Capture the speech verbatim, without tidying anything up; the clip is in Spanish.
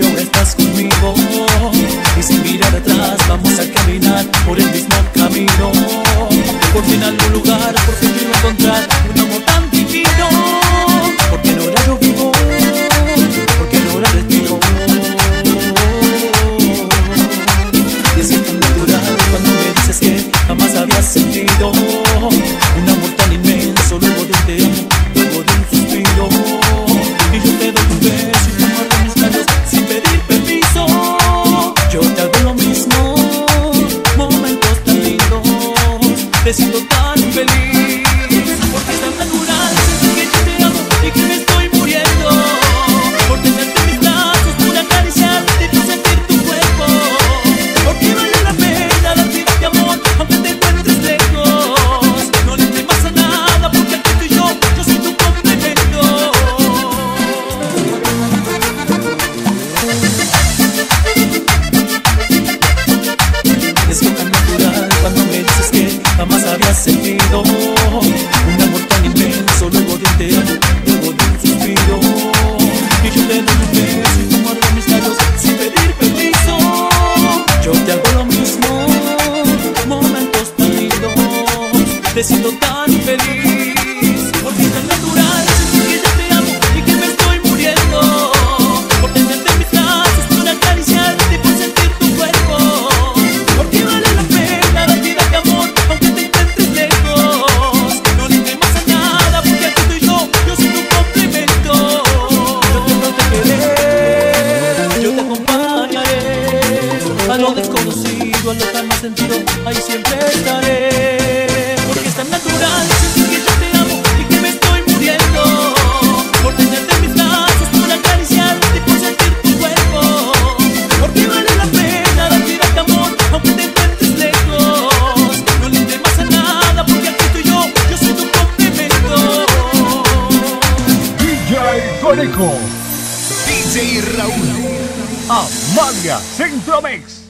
pero ahora estás conmigo. Y sin mirar atrás vamos a caminar por el mismo camino. Por fin algún lugar, por fin quiero encontrar un amor tan divino. Porque en ahora yo vivo, porque en ahora respiro. Y es tan natural cuando me dices que jamás habías sentido un amor tan inmenso, luego de un te amo, luego de un suspiro. Y yo te doy un beso y tú muerdes mis labios sin pedir permiso. Yo te hago lo mismo, momentos tan lindos, te siento tan feliz. Porque es tan natural sentir que yo te amo y que me estoy muriendo. Por tenerte en mis brazos, por acariciarte y por sentir tu cuerpo. Porque vale la pena la vida de amor, aunque te encuentres lejos. No le temas a nada, porque aquí tú y yo, yo soy tu complemento. Es que tan natural cuando me dices que jamás habías sentido un amor tan inmenso, luego de un te amo, luego de un suspiro. Y yo te doy un beso y tú muerdes mis labios sin pedir permiso. Yo te hago lo mismo, momentos tan lindos, te siento tan feliz. Porque es tan natural sentir que yo te amo y que me estoy muriendo. Por tenerte en mis brazos, por acariciarte y por sentir tu cuerpo. Porque vale la pena la vida de amor, aunque te encuentres lejos. No le temas a nada, porque aquí tú y yo, yo soy tu complemento. Yo te protegeré, yo te acompañaré a lo desconocido, a lo jamás sentido, ahí siempre estaré. Porque es tan natural sentir que yo te amo y que me estoy muriendo. Por tenerte en mis brazos, por acariciarte y por sentir tu cuerpo. Porque vale la pena la vida de amor, aunque te encuentres lejos. No le temas a nada, porque aquí tú y yo, yo soy tu complemento. D J Conejo, D J Raúl, Amalia Centromex.